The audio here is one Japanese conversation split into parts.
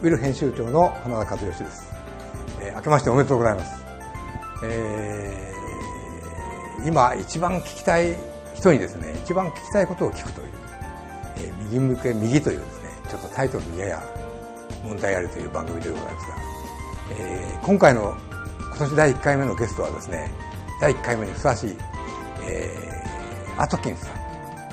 ウィル編集長の花田和義です。明けましておめでとうございます。今一番聞きたい人にですね、一番聞きたいことを聞くという、右向け右というですね、ちょっとタイトルにやや問題あるという番組でございますが、今回の今年第1回目のゲストはですね、第1回目にふさわしい、アトキンスさん、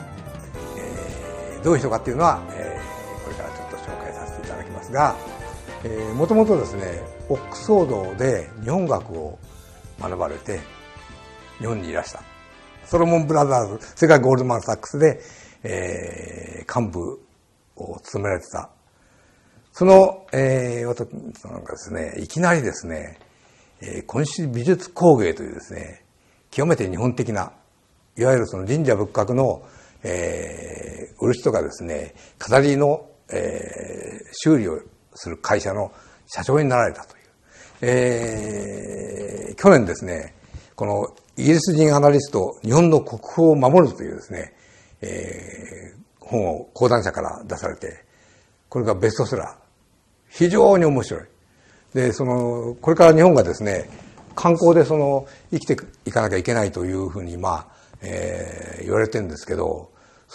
どういう人かっていうのは、これからちょっと紹介させていただきますが、もともとですね、オックスフォードで日本学を学ばれて日本にいらした。ソロモンブラザーズ、それからゴールドマン・サックスで、幹部を務められてた。その、アトキンスさんがですね、いきなりですね、今週美術工芸というですね、極めて日本的な、いわゆるその神社仏閣の、漆とかですね、飾りの、修理をする会社の社長になられたという。去年ですね、このイギリス人アナリスト、日本の国宝を守るというですね、本を講談社から出されて、これがベストセラー。非常に面白い。で、これから日本がですね、観光で生きていかなきゃいけないというふうに、言われてるんですけど、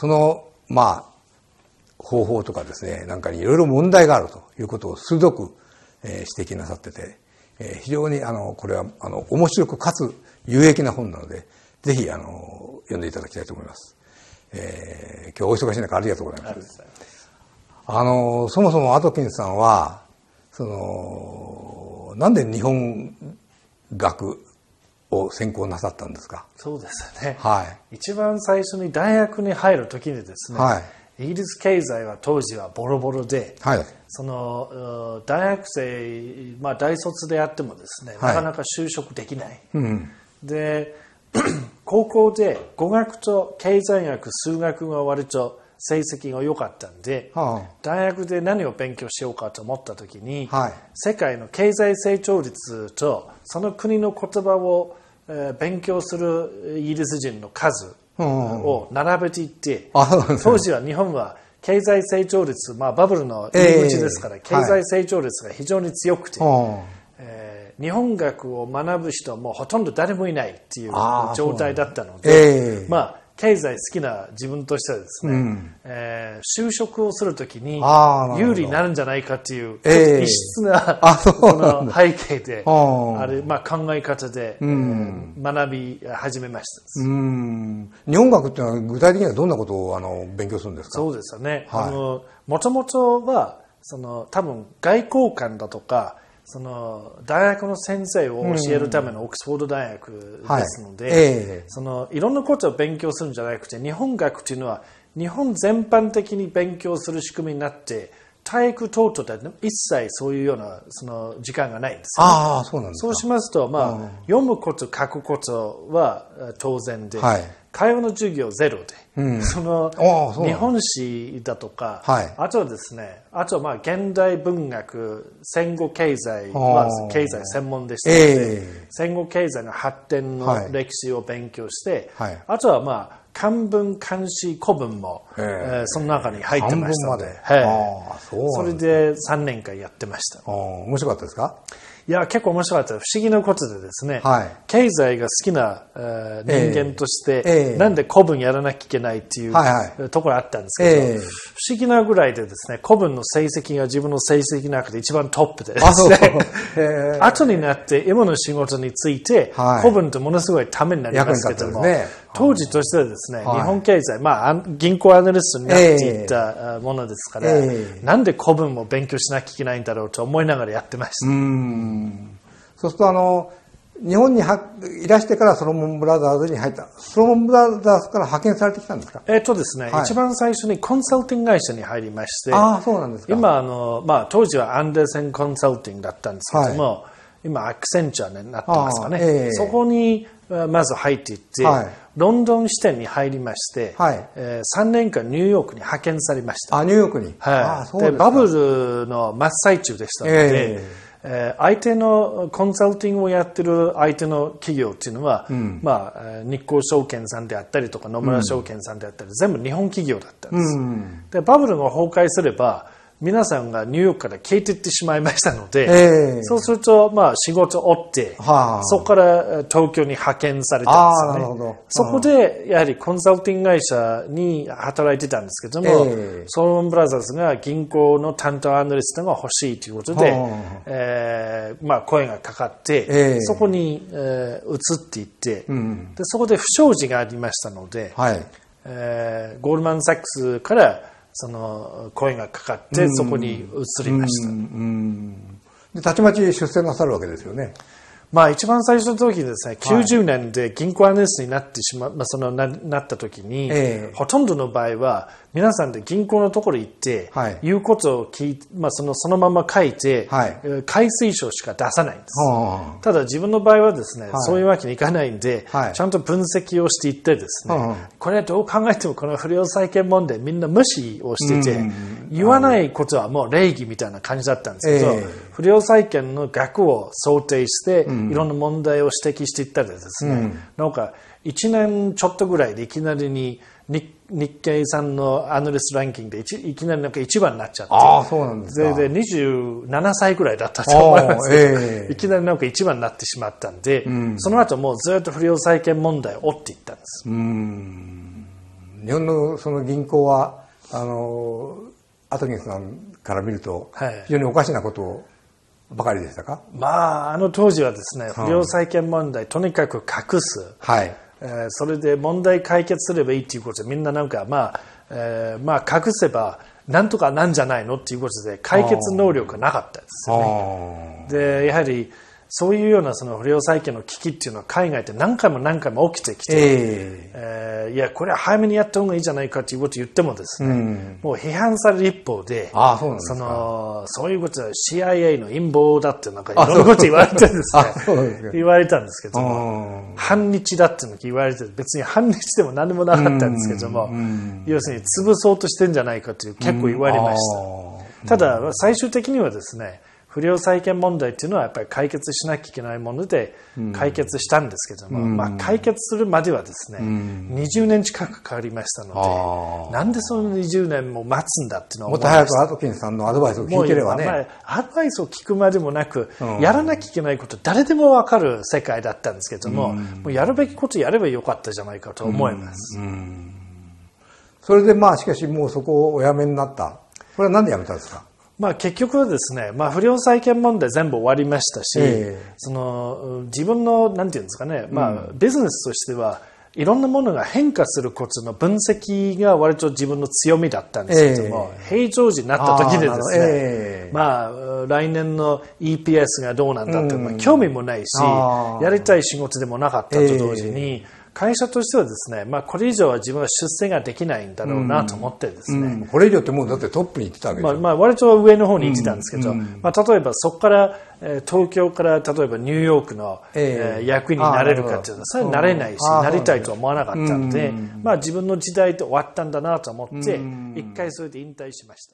方法とかですね、なんかにいろいろ問題があるということを鋭く、指摘なさってて、非常にこれは面白くかつ有益な本なので、ぜひ読んでいただきたいと思います。今日お忙しい中ありがとうございます。そもそもアトキンスさんはなんで日本学を専攻なさったんですか？ そうですね。 はい。 一番最初に大学に入る時にですね、はい、イギリス経済は当時はボロボロで、はい、大学生、大卒であってもですね、はい、なかなか就職できない。うん、で、高校で語学と経済学、数学が割と成績が良かったんで、大学で何を勉強しようかと思った時に、はい、世界の経済成長率とその国の言葉を勉強するイギリス人の数を並べていって、当時は日本は経済成長率、バブルの入り口ですから、経済成長率が非常に強くて、日本学を学ぶ人はもうほとんど誰もいないっていう状態だったので、経済好きな自分としてはですね、就職をするときに有利になるんじゃないかっていう異質な背景で考え方で学び始めました。 日本学っていうのは具体的にはどんなことを勉強するんですか？ そうですよね。もともとは多分外交官だとか大学の先生を教えるためのオックスフォード大学ですので、いろんなことを勉強するんじゃなくて、日本学というのは日本全般的に勉強する仕組みになって、体育等々で一切そういうような時間がないんですよね。 そうなんですか。 そうしますと、読むこと書くことは当然で、会話の授業ゼロで、日本史だとか、あとはですね、現代文学、戦後経済は経済専門でしたので、戦後経済の発展の歴史を勉強して、あとは漢文、漢詩、古文も、その中に入ってましたので、それで3年間やってました。 面白かったですか？ いや、結構面白かった。不思議なことでですね、経済が好きな人間として、なんで古文やらなきゃいけないっていうところあったんですけど、不思議なぐらいでですね、古文の成績が自分の成績の中で一番トップでですね、後になって今の仕事について、古文ってものすごいためになりますけども、当時としてはですね、日本経済、銀行アナリストになっていったものですから、なんで古文も勉強しなきゃいけないんだろうと思いながらやってました。 そうすると日本にいらしてからソロモンブラザーズに入った。ソロモンブラザーズから派遣されてきたんですか？ ですね、一番最初にコンサルティング会社に入りまして、 そうなんですか。 今当時はアンデルセンコンサルティングだったんですけども、今アクセンチャーになってますかね。そこにまず入っていって、ロンドン支店に入りまして、3年間ニューヨークに派遣されました。 ニューヨークに。 でバブルの真っ最中でしたので、相手のコンサルティングをやってる相手の企業っていうのは、日興証券さんであったりとか野村証券さんであったり、全部日本企業だったんです。でバブルが崩壊すれば皆さんがニューヨークから消えていってしまいましたので、そうすると、仕事を追って、そこから東京に派遣されたんですよね。そこで、やはりコンサルティング会社に働いてたんですけども、ソロモンブラザーズが銀行の担当アナリストが欲しいということで、声がかかって、そこに、移っていって、で、そこで不祥事がありましたので、ゴールドマン・サックスからその声がかかってそこに移りました。 でたちまち出世なさるわけですよね。 一番最初の時にですね、90年で銀行アナリストになってしまう、なった時に、ほとんどの場合は、皆さんで銀行のところに行って、言うことを聞いて、そのまま書いて、開推書しか出さないんです。ただ自分の場合はですね、そういうわけにいかないんで、ちゃんと分析をしていってですね、これはどう考えてもこの不良債権問題みんな無視をしてて、言わないことはもう礼儀みたいな感じだったんですけど、不良債権の額を想定して、いろんな問題を指摘していったらですね、なんか1年ちょっとぐらいでいきなりに日経さんのアナリストランキングでいきなりなんか1番になっちゃって、 そうなんですか。 で27歳ぐらいだったと思いますけど、いきなりなんか1番になってしまったんで、その後もうずっと不良債権問題を追っていったんです。 日本のその銀行はアトキンスさんから見ると非常におかしなことばかりでしたか？ 当時はですね、不良債権問題とにかく隠す。それで問題解決すればいいということで、みんななんか隠せばなんとかなんじゃないのっていうことで解決能力がなかったですよね。で、やはりそういうようなその不良債権の危機っていうのは海外で何回も起きてきて、いやこれは早めにやった方がいいじゃないかということを言ってもですね、もう批判される一方で、そういうことは CIA の陰謀だってなんかいろんなこと言われてですね、言われたんですけども、反日だっての言われて、別に反日でも何でもなかったんですけども、要するに潰そうとしてんじゃないかという結構言われました。ただ最終的にはですね、不良債権問題っていうのはやっぱり解決しなきゃいけないもので解決したんですけども、解決するまではですね、20年近くかかりましたので、なんでその20年も待つんだっていうのはもっと早くアトキンスさんのアドバイスを聞いてればね。 アドバイスを聞くまでもなく、やらなきゃいけないこと誰でも分かる世界だったんですけども、もうやるべきことやればよかったじゃないかと思います。 それでしかしもうそこをお辞めになった。これはなんで辞めたんですか？ 結局はですね、不良債権問題全部終わりましたし、自分のなんていうんですかね、ビジネスとしてはいろんなものが変化することの分析が割と自分の強みだったんですけども、平常時になった時でですね、来年の EPS がどうなんだって、興味もないし、やりたい仕事でもなかったと同時に、会社としてはですね、これ以上は自分は出世ができないんだろうなと思ってですね。 これ以上ってもうだってトップに行ってたわけですよ。 割と上の方に行ってたんですけど、例えばそこから東京から例えばニューヨークの役になれるかっていうのはそれはなれないし、なりたいとは思わなかったので、自分の時代って終わったんだなと思って一回それで引退しました。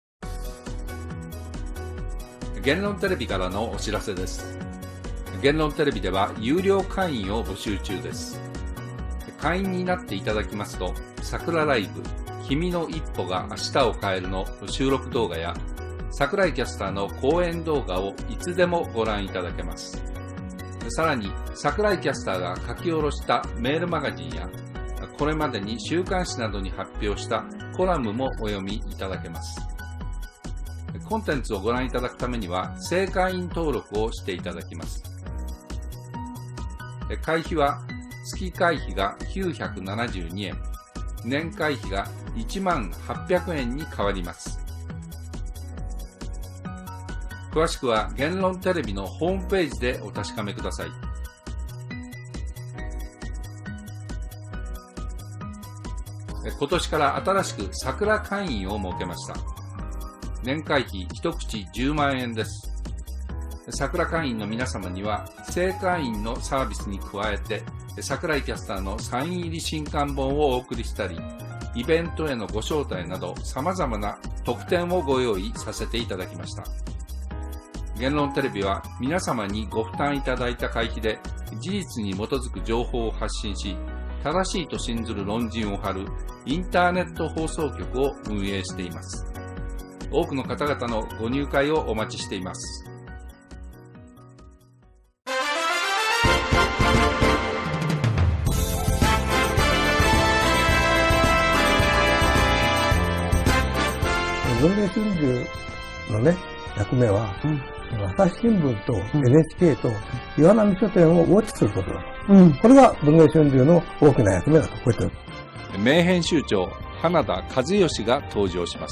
言論テレビからのお知らせです。言論テレビでは有料会員を募集中です。会員になっていただきますと、桜ライブ、君の一歩が明日を変えるの収録動画や、桜井キャスターの講演動画をいつでもご覧いただけます。さらに、桜井キャスターが書き下ろしたメールマガジンや、これまでに週刊誌などに発表したコラムもお読みいただけます。コンテンツをご覧いただくためには、正会員登録をしていただきます。会費は月会費が972円、年会費が1800円に変わります。詳しくは言論テレビのホームページでお確かめください。今年から新しく桜会員を設けました。年会費一口10万円です。桜会員の皆様には正会員のサービスに加えて、桜井キャスターのサイン入り新刊本をお送りしたり、イベントへのご招待など様々な特典をご用意させていただきました。言論テレビは皆様にご負担いただいた会費で事実に基づく情報を発信し、正しいと信ずる論陣を張るインターネット放送局を運営しています。 多くの方々のご入会をお待ちしています。 文藝春秋のね、役目は、朝日新聞と NHK と岩波書店をウォッチすることだと。これが文藝春秋の大きな役目だと、こう言ってる。 名編集長、花田和義が登場します。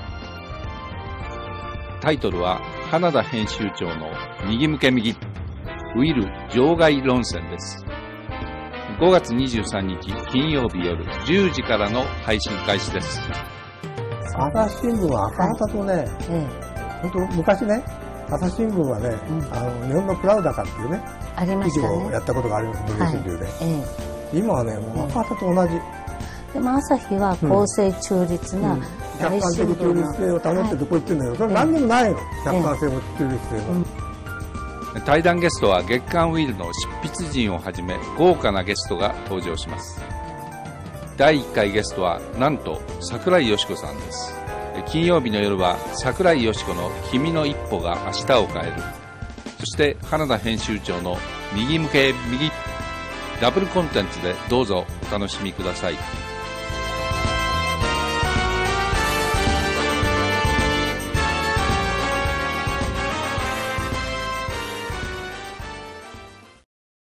タイトルは、花田編集長の右向け右、ウィル場外論戦です。5月23日金曜日夜10時からの配信開始です。 朝日新聞は赤旗とね、本当昔ね、朝日新聞はね、日本のプラウダカっていうね、記事をやったことがあります、文藝春秋で。今はね、もう赤旗と同じ。 でも朝日は公正中立な客観的中立性を保ってるとこう言ってるんだけど、それ何にもないの、客観性も中立性も。 対談ゲストは月刊ウィルの執筆陣をはじめ豪華なゲストが登場します。第1回ゲストはなんと桜井よし子さんです。金曜日の夜は桜井よし子の君の一歩が明日を変える、そして花田編集長の右向け右、ダブルコンテンツでどうぞお楽しみください。